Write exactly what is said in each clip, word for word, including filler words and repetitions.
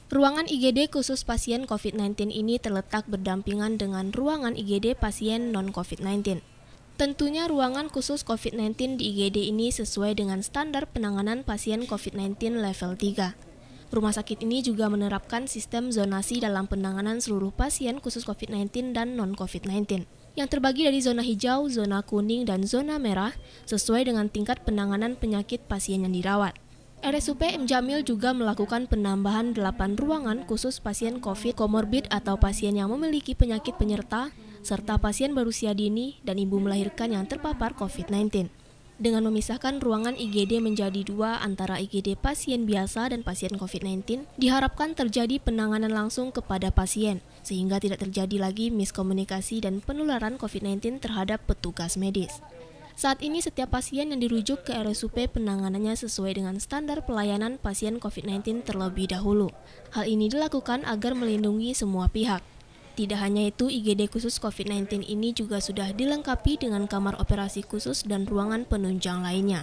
Ruangan I G D khusus pasien covid sembilan belas ini terletak berdampingan dengan ruangan I G D pasien non-covid sembilan belas. Tentunya ruangan khusus covid sembilan belas di I G D ini sesuai dengan standar penanganan pasien covid sembilan belas level tiga. Rumah sakit ini juga menerapkan sistem zonasi dalam penanganan seluruh pasien khusus covid sembilan belas dan non-covid sembilan belas, yang terbagi dari zona hijau, zona kuning, dan zona merah sesuai dengan tingkat penanganan penyakit pasien yang dirawat. R S U P M Jamil juga melakukan penambahan delapan ruangan khusus pasien COVID komorbid atau pasien yang memiliki penyakit penyerta, serta pasien berusia dini dan ibu melahirkan yang terpapar covid sembilan belas. Dengan memisahkan ruangan I G D menjadi dua antara I G D pasien biasa dan pasien covid sembilan belas, diharapkan terjadi penanganan langsung kepada pasien, sehingga tidak terjadi lagi miskomunikasi dan penularan covid sembilan belas terhadap petugas medis. Saat ini setiap pasien yang dirujuk ke R S U P penanganannya sesuai dengan standar pelayanan pasien covid sembilan belas terlebih dahulu. Hal ini dilakukan agar melindungi semua pihak. Tidak hanya itu, I G D khusus covid sembilan belas ini juga sudah dilengkapi dengan kamar operasi khusus dan ruangan penunjang lainnya.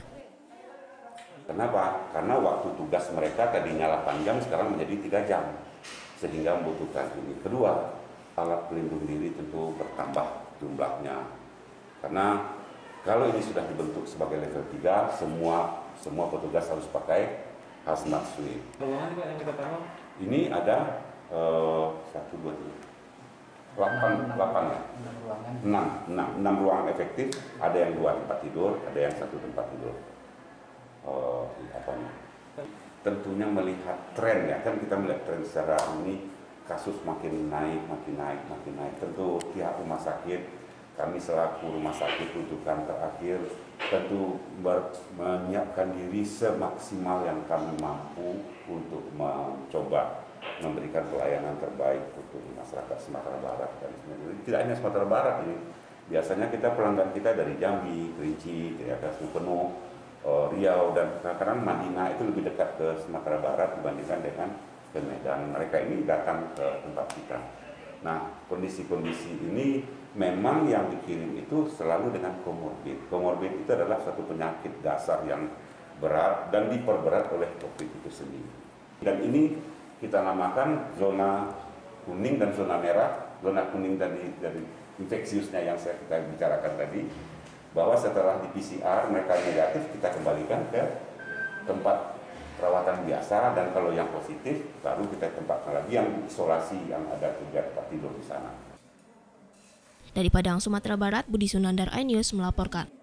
Kenapa? Karena waktu tugas mereka tadinya delapan jam, sekarang menjadi tiga jam. Sehingga membutuhkan ini. Kedua, alat pelindung diri tentu bertambah jumlahnya. Karena kalau ini sudah dibentuk sebagai level tiga, semua semua petugas harus pakai hazmat suit. Ruangan juga yang kita taruh? Ini ada satu, dua, tiga, delapan, delapan ya, enam, enam, enam ruangan efektif. Ada yang dua tempat tidur, ada yang satu tempat tidur. Uh, apa nih? Tentunya melihat tren ya, kan kita melihat tren secara ini kasus makin naik, makin naik, makin naik. Tentu pihak rumah sakit, kami selaku rumah sakit rujukan terakhir tentu ber, menyiapkan diri semaksimal yang kami mampu untuk mencoba memberikan pelayanan terbaik untuk masyarakat Sumatera Barat dan sebenarnya tidak hanya Sumatera Barat ini. Biasanya kita pelanggan kita dari Jambi, Kerinci, Penuh, Riau, dan kadang-kadang Madinah itu lebih dekat ke Sumatera Barat dibandingkan dengan ke Medan. Mereka ini datang ke tempat kita. Nah, kondisi-kondisi ini memang yang dikirim itu selalu dengan komorbid. Komorbid itu adalah satu penyakit dasar yang berat dan diperberat oleh COVID itu sendiri. Dan ini kita namakan zona kuning dan zona merah. Zona kuning tadi dari infeksiusnya yang saya kita bicarakan tadi, bahwa setelah di P C R mereka negatif, kita kembalikan ke tempat perawatan biasa, dan kalau yang positif baru kita tempatkan lagi yang isolasi yang ada tiga tempat tidur di sana. Dari Padang, Sumatera Barat, Budi Sunandar, iNews melaporkan.